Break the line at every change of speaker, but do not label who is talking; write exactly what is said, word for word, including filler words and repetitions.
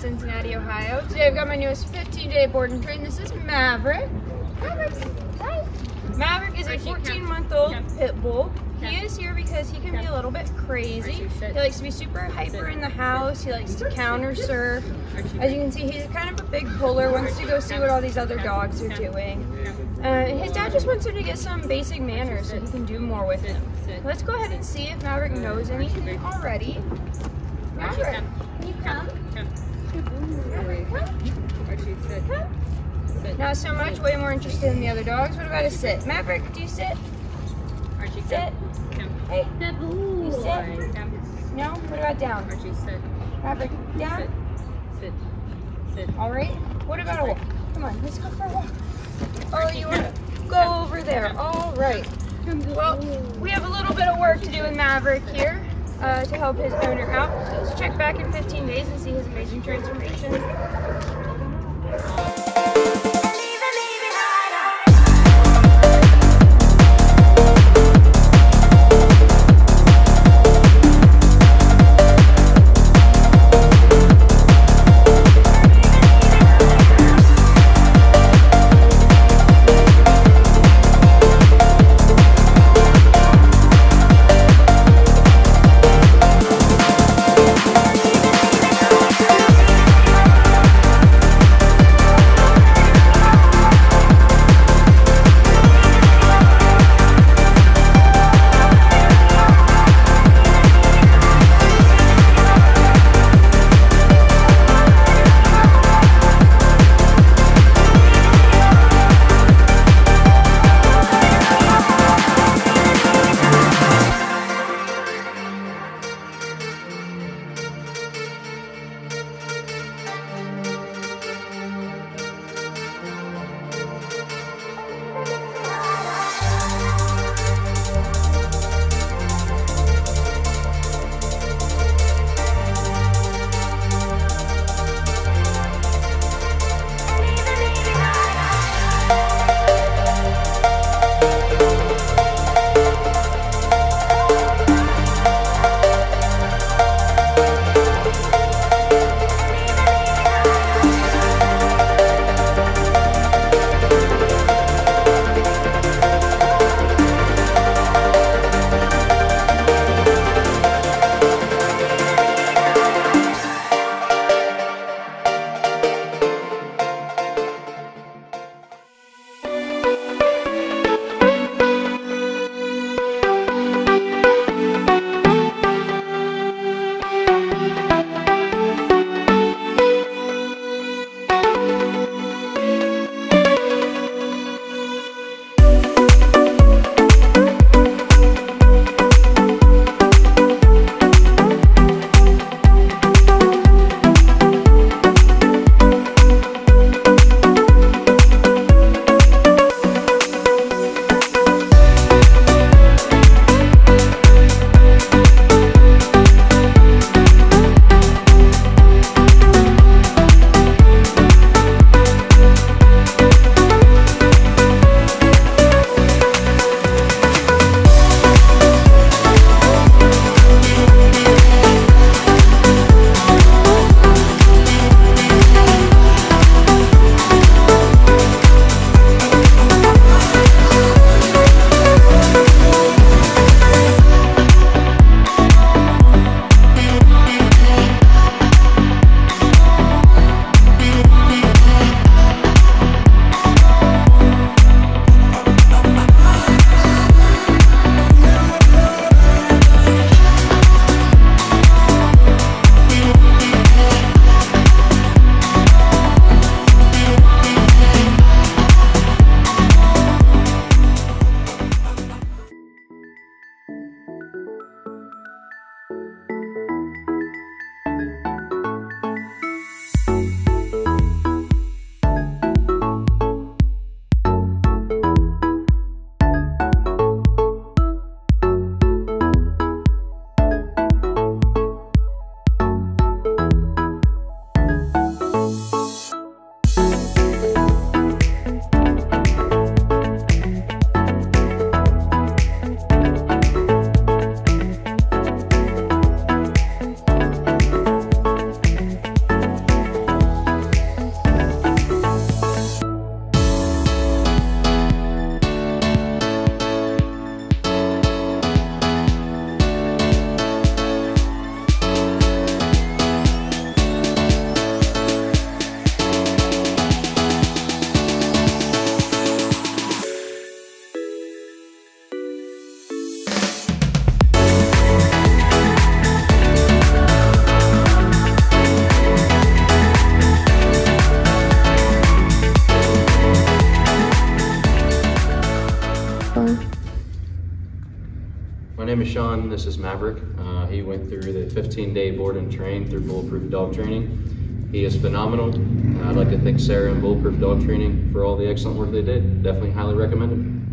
Cincinnati, Ohio. Today I've got my newest fifteen day board and train. This is Maverick. Maverick, hi. Maverick is a fourteen month old Pitbull. He is here because he can be a little bit crazy. He likes to be super hyper in the house. He likes to counter surf. As you can see, he's kind of a big puller, wants to go see what all these other dogs are doing. Uh, his dad just wants him to get some basic manners so he can do more with him. Let's go ahead and see if Maverick knows anything already. Maverick, can you come? Maverick, come. Not so much, way more interested in the other dogs. What about a sit? Maverick, do you sit? Sit. Hey, you sit? No? What about down? Maverick, down?
Sit. Sit.
All right. What about a walk? Come on, let's go for a walk. Oh, you want to go over there. All right. Well, we have a little bit of work to do with Maverick here uh, to help his owner out. So let's check back in fifteen days and see his amazing transformation.
name is Sean, this is Maverick. Uh, he went through the fifteen day board and train through Bulletproof Dog Training. He is phenomenal. Uh, I'd like to thank Sarah and Bulletproof Dog Training for all the excellent work they did. Definitely highly recommend him.